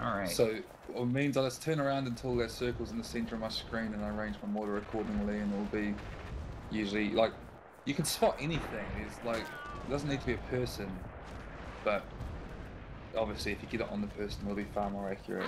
Alright. So it means I just turn around until there's circles in the center of my screen and I arrange my mortar accordingly, and it'll be usually like you can spot anything. It's like it doesn't need to be a person, but obviously if you get it on the person, it'll be far more accurate.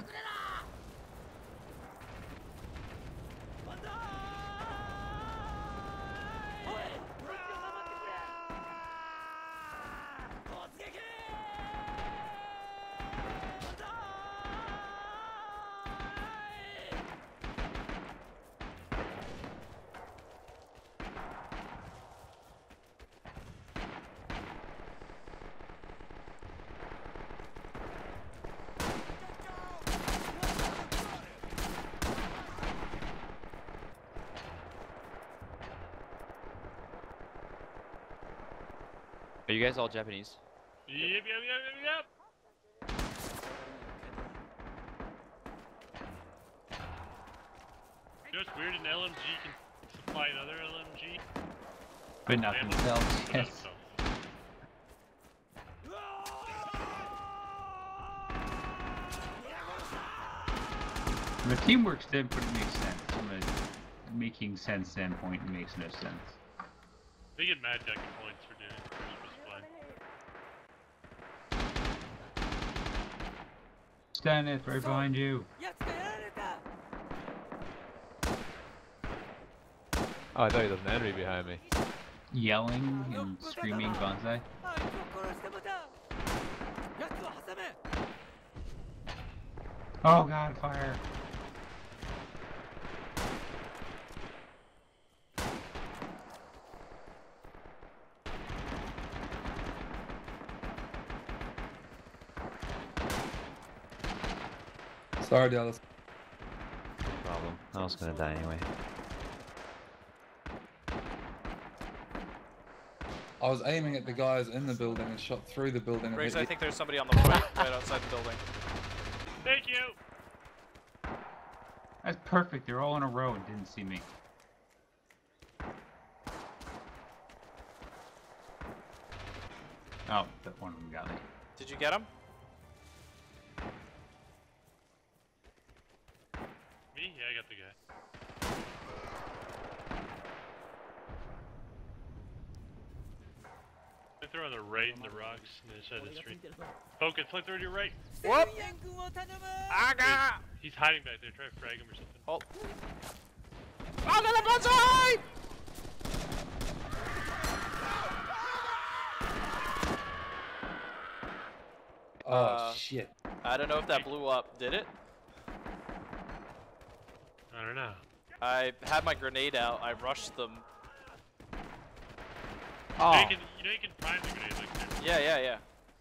Are you guys all Japanese? Yep. You know what's weird? An LMG can supply another LMG. But not themselves, yes. From a teamwork standpoint, it makes sense. From a making sense standpoint, it makes no sense. They get mad ducking points for doing Christmas fun. Stanith, right behind you. Oh, I thought there was an enemy behind me. Yelling and screaming Banzai. Oh god, fire! Sorry, Dallas. No problem. I was gonna die anyway. I was aiming at the guys in the building and shot through the building. And Riggs, hit I think there's somebody on the right outside the building. Thank you! That's perfect, they're all in a row and didn't see me. Oh, that one of them got me. Did you get him? Me? Yeah, I got the guy. Flank through on the right in the rocks on the other side of the street. Focus, flank through to your right. Whoop! Aga! He's hiding back there, try to frag him or something. Hold. Aga the Banzai! Oh shit. I don't know if that blew up. Did it? I don't know. I had my grenade out. I rushed them. Oh. You know you can prime the grenade like that. Yeah. Yeah.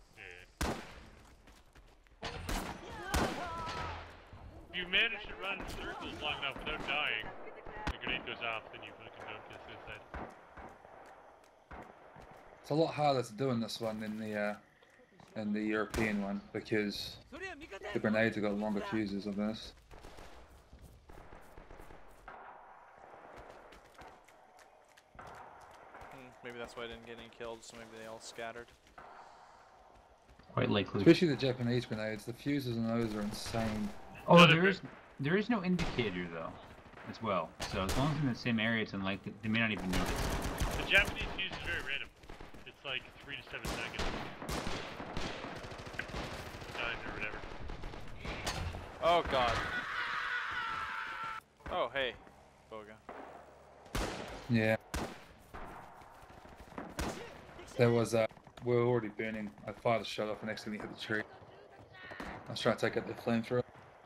If you manage to run circles long enough without dying, the grenade goes off, then you fucking don't get suicide. It's a lot harder to do in this one than the European one because the grenades have got longer fuses of this. Maybe that's why I didn't get any killed, so maybe they all scattered. Quite likely. Especially the Japanese grenades, the fuses on those are insane. Oh, No, there is no indicator though, as well. So as long as they're in the same area, it's unlikely they may not even notice. The Japanese fuse is very random. It's like 3 to 7 seconds. 9 or whatever. Oh god. Oh hey, Boga. Yeah. There was we were already burning. I fired a shot off and accidentally hit the tree. I was trying to take out the flamethrower.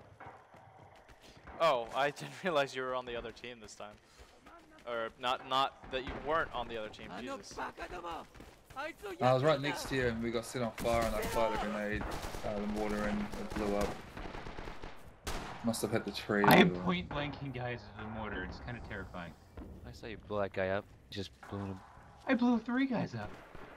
Oh, I didn't realize you were on the other team this time. Or not that you weren't on the other team, Jesus. I was right next to you and we got set on fire and I fired a grenade, the mortar, and it blew up. Must have hit the tree. I am point blanking guys with a mortar. It's kind of terrifying. I saw you blow that guy up. Just blew him. I blew 3 guys up.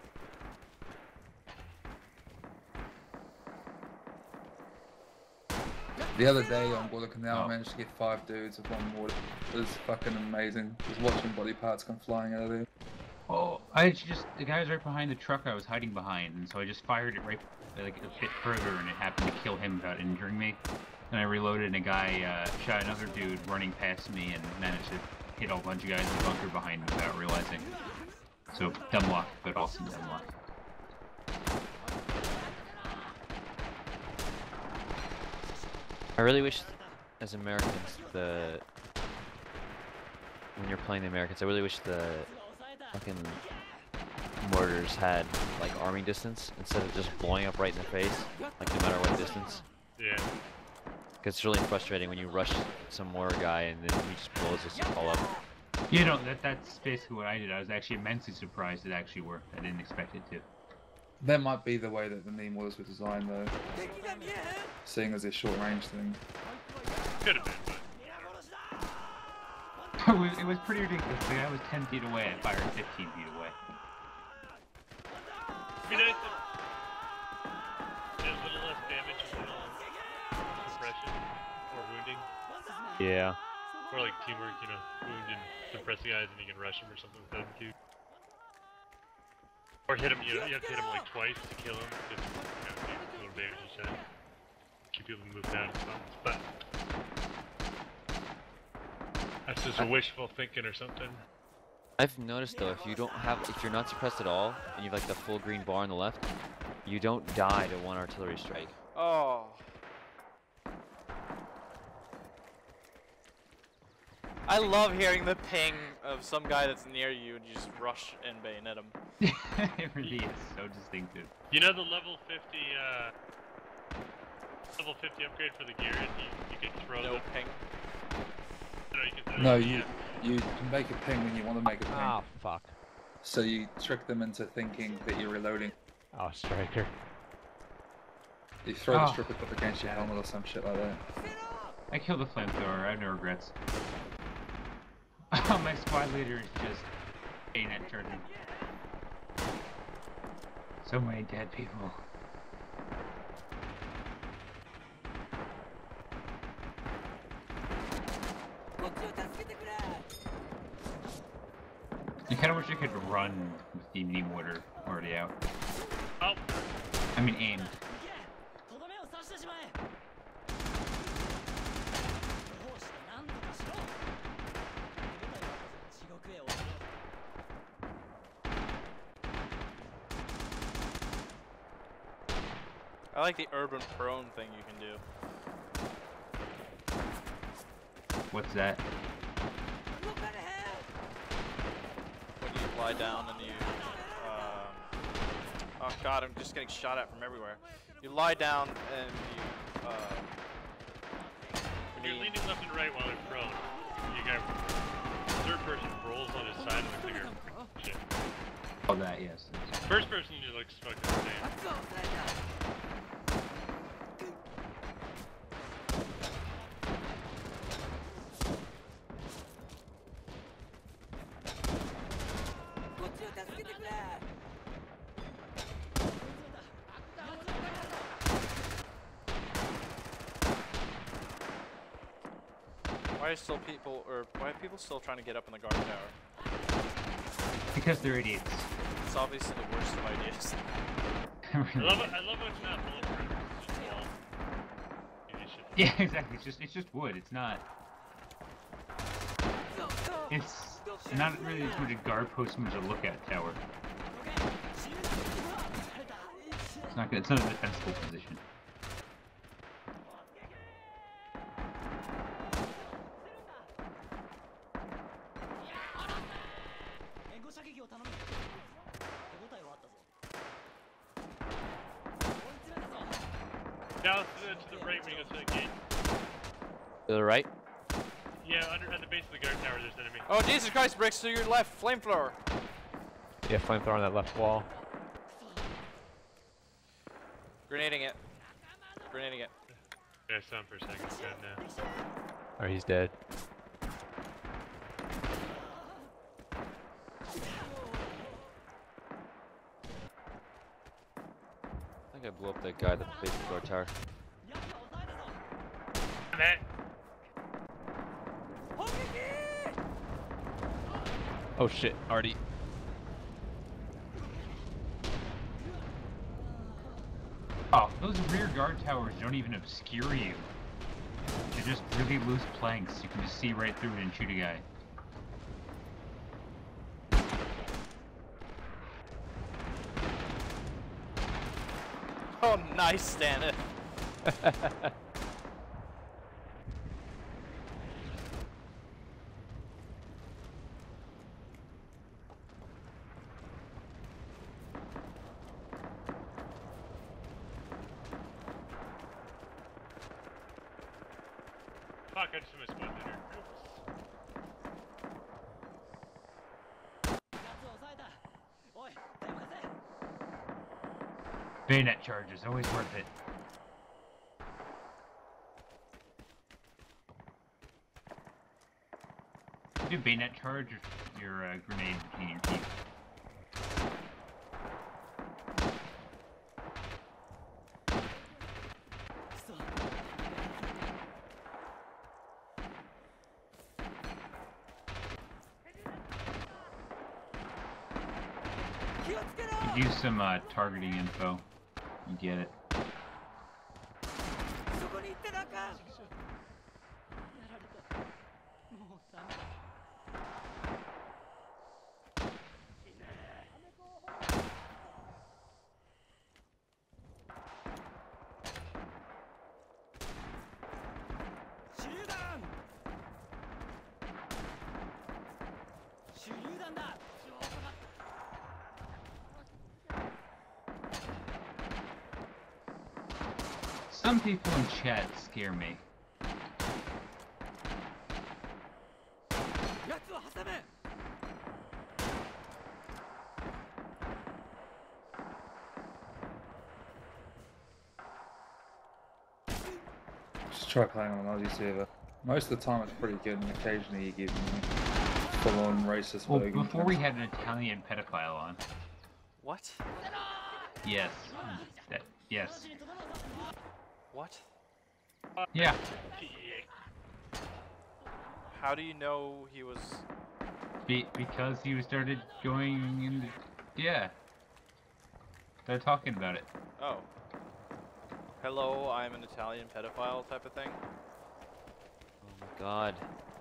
The other day on Guadalcanal, I managed to get 5 dudes with 1 mortar. It was fucking amazing. Just watching body parts come flying out of there. Oh. The guy was right behind the truck I was hiding behind, and so I just fired it right like a bit further, and it happened to kill him without injuring me. Then I reloaded, and a guy shot another dude running past me, and managed to hit a bunch of guys in the bunker behind me without realizing. So dumb luck, but awesome dumb luck. I really wish, as Americans, when you're playing the Americans, I really wish the fucking mortars had like arming distance instead of just blowing up right in the face, like no matter what distance. Yeah. Because it's really frustrating when you rush some mortar guy and then he just blows us all up. You know, that's basically what I did. I was actually immensely surprised it actually worked. I didn't expect it to. That might be the way that the Neem mortars were designed, though. Seeing as a short range thing. Could have been, but. It was pretty ridiculous. The guy was 10 feet away. I fired 15 feet away. Be nice if there's a little less damage and a little suppression or wounding. Yeah. Or like teamwork, you know, wound and suppress the guys and you can rush them or something with them too. Or hit them, you know, you have to hit them like twice to kill them, because, you know, do a little damage each time. Keep people moved out of spawns, but that's just a wishful thinking or something. I've noticed though, if you're not suppressed at all, and you have like the full green bar on the left, you don't die to one artillery strike. Oh. I love hearing the ping of some guy that's near you and you just rush and bayonet him. It really is so distinctive. You know the level 50 upgrade for the gear, and you can throw No them. ping. No, you make a ping when you want to make a ping. Ah, fuck. So you trick them into thinking that you're reloading. Oh, striker. You throw the stripper up against your helmet or some shit like that. I killed the flamethrower. I have no regrets. My squad leader is just bayonet charging. So many dead people. I kind of wish I could run with the knee mortar already out. Oh, I mean aimed. I like the urban prone thing you can do. What's that? When you lie down and you, oh god, I'm just getting shot at from everywhere. You lie down and you, you're leaning left and right while you're prone. You got third person rolls on his side of the clear. Shit. Oh, that, yes. First person you like fucking insane. why are people still trying to get up in the guard tower? Because they're idiots. It's obviously the worst of ideas. I love how it's not bulletproof. It's just wall. Yeah, exactly. It's just wood. It's not really as much a guard post as much a lookout tower. It's not a defensible position. Now to the right when you go to the gate. To the right? Yeah, at the base of the guard tower there's an enemy. Oh Jesus Christ, Bricks, to your left, flamethrower. Yeah, flamethrower on that left wall. Grenading it. Grenading it. Yeah, I saw him for a second. He's dead now. Or he's dead. I think I blew up that guy at the base of the guard tower. Matt. Oh shit, Artie. Oh, those rear guard towers don't even obscure you. They're just really loose planks. You can just see right through it and shoot a guy. Oh, nice, Stanif. Fuck, I just missed one there. Bayonet charges, always worth it. You do bayonet charge or your grenade between your teeth. Could use some targeting info. You get it. Some people in chat scare me. Just try playing on an Aussie server. Most of the time it's pretty good, and occasionally you get full-on racist. Well, bogan before we things. had an Italian pedophile on. What? Yes. Yes. What? Yeah. How do you know he was... Because he started going in the... Yeah. They're talking about it. Oh. Hello, I'm an Italian pedophile type of thing? Oh my god.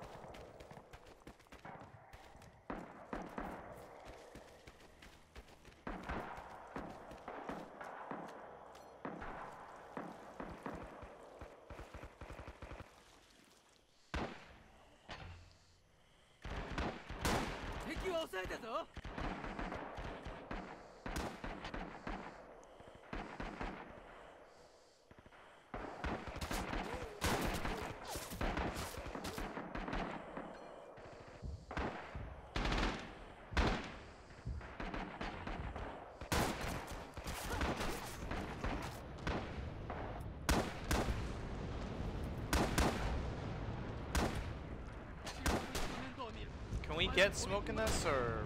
Can we get smoke in this, or...?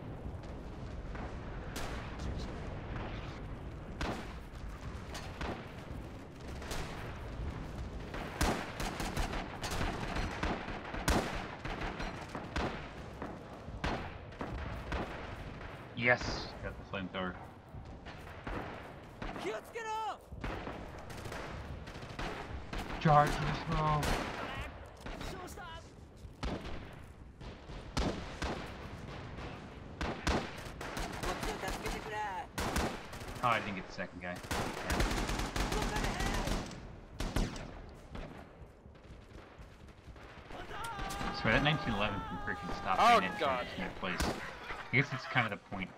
Yes. Got the flamethrower. Charge the smoke. Oh, I didn't get the second guy. So that 1911 can freaking stop Oh, bayonet God. charges in that place. I guess it's kind of the point.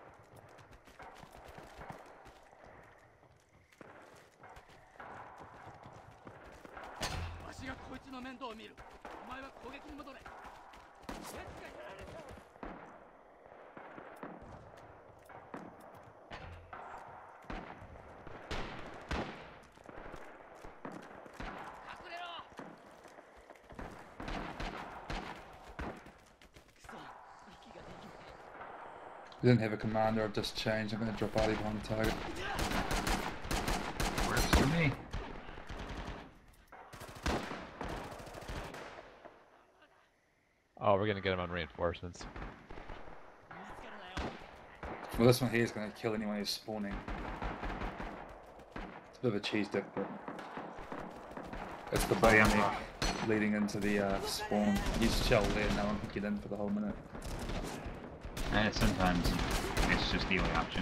We didn't have a commander, I've just changed. I'm going to drop Artie behind the target. Works for me. Oh, we're gonna get him on reinforcements. Well, this one here is going to kill anyone who's spawning. It's a bit of a cheese dip, but it's the Oh, yeah. bottleneck leading into the spawn. Use shell there, no one can get in for the whole minute. And sometimes it's just the only option.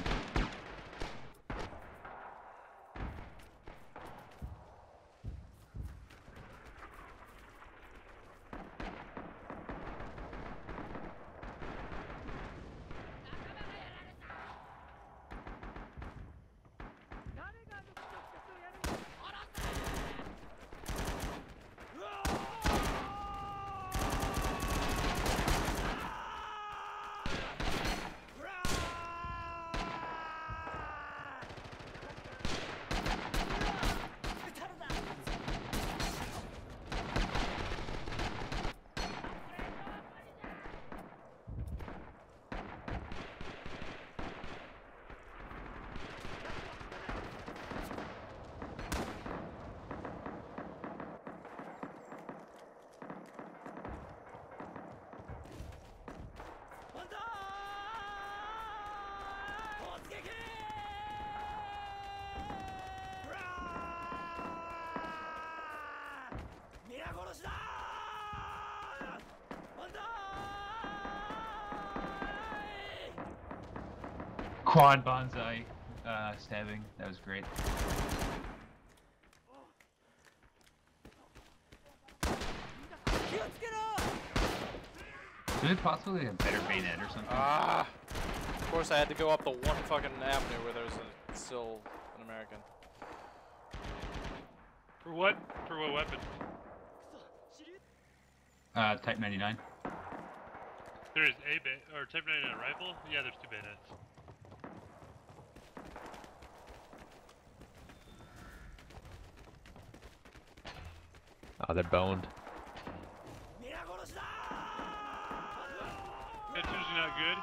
Quad bonsai stabbing. That was great. Is it possible they have better bayonet or something? Ah! Of course I had to go up the one fucking avenue where there's still an American. For what? For what weapon? Type 99. There is a or Type 99 rifle? Yeah, there's 2 bayonets. Oh, they're boned. That's usually not good.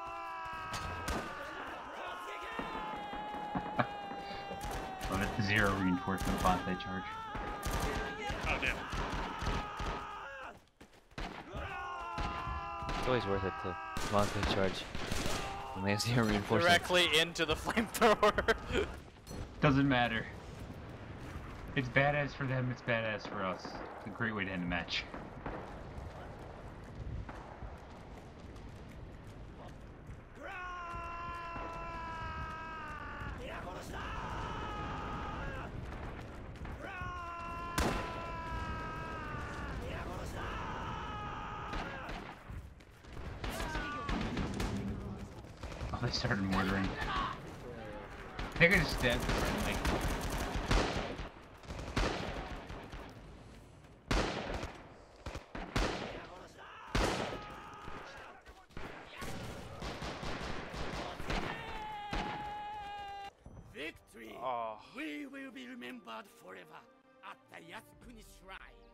Oh, that's 0 reinforcement bonsai charge. Oh, damn. It's always worth it to monster charge. When they have 0 reinforcement. Directly into the flamethrower. Doesn't matter. It's badass for them, it's badass for us. It's a great way to end the match. Oh, they started mortaring. I think I just stabbed the friendly. Victory! Oh. We will be remembered forever at the Yasukuni Shrine.